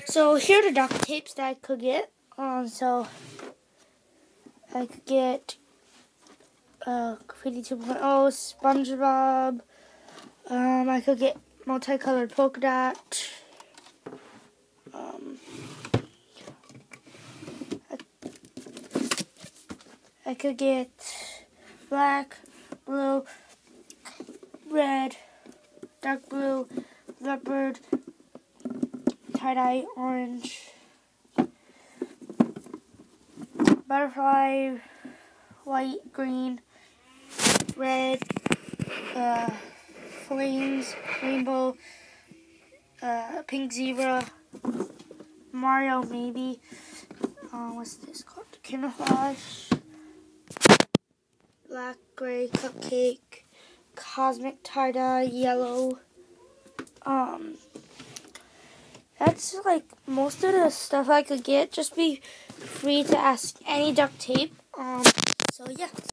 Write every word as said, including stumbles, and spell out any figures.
So here are the duct tapes that I could get. Um, so I could get uh, Graffiti two point oh, SpongeBob. Um, I could get multicolored polka dot. Um, I, I could get black, blue, red, dark blue, leopard, tie-dye, orange, butterfly, white, green, red, uh, flames, rainbow, uh, pink zebra, Mario maybe, uh, what's this called, camouflage, black, gray, cupcake, cosmic tie-dye, yellow. Um, that's like most of the stuff I could get. Just be free to ask any duct tape. Um, so yeah.